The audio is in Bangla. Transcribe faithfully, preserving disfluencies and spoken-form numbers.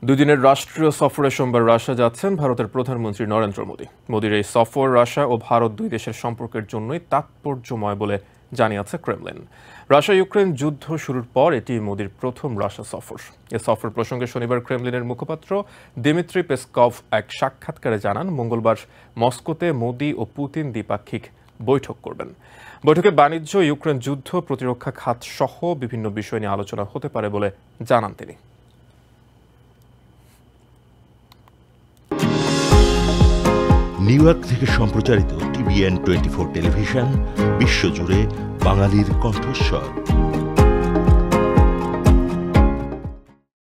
দুই দিনের রাষ্ট্রীয় সফরে সোমবার রাশিয়া যাচ্ছেন ভারতের প্রধানমন্ত্রী নরেন্দ্র মোদী। মোদীর এই সফর রাশিয়া ও ভারত দুই দেশের সম্পর্কের জন্যই তাৎপর্যময় বলে জানিয়েছে ক্রেমলিন। রাশিয়া ইউক্রেন যুদ্ধ শুরুর পর এটি মোদীর প্রথম রাশিয়া সফর। এ সফর প্রসঙ্গে শনিবার ক্রেমলিনের মুখপাত্র দিমিত্রি পেসকভ এক সাক্ষাৎকারে জানান, মঙ্গলবার মস্কোতে মোদী ও পুতিন দ্বিপাক্ষিক বৈঠক করবেন। বৈঠকে বাণিজ্য, ইউক্রেন যুদ্ধ, প্রতিরক্ষা খাত সহ বিভিন্ন বিষয় নিয়ে আলোচনা হতে পারে বলে জানান তিনি। নিউ ইয়র্ক থেকে সম্প্রচারিত টিবিএন টোয়েন্টি ফোর টেলিভিশন বিশ্বজুড়ে বাঙালির কণ্ঠস্বর।